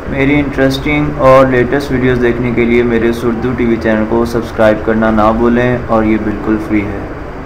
मेरी इंटरेस्टिंग और latest videos देखने के लिए मेरे उर्दू टीवी चैनल को सब्सक्राइब करना ना भूलें और ये बिल्कुल फ्री है।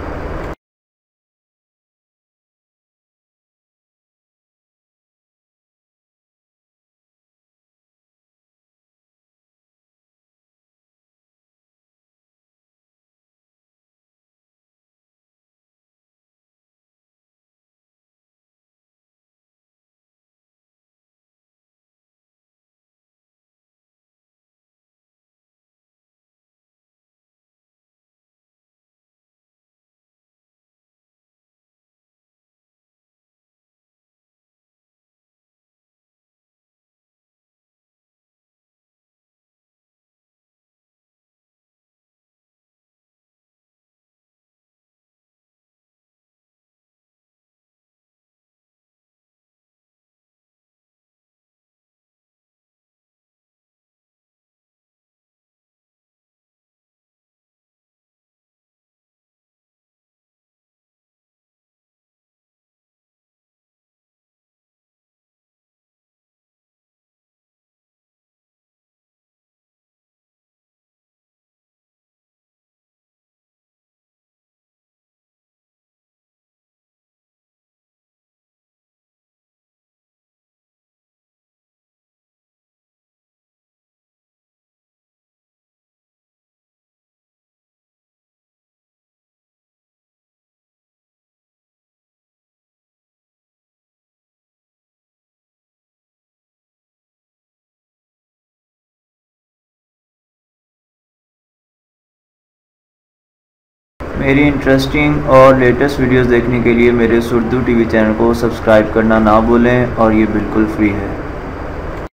मेरी इंटरेस्टिंग और लेटेस्ट वीडियोस देखने के लिए मेरे उर्दू टीवी चैनल को सब्सक्राइब करना ना भूलें और ये बिल्कुल फ्री है।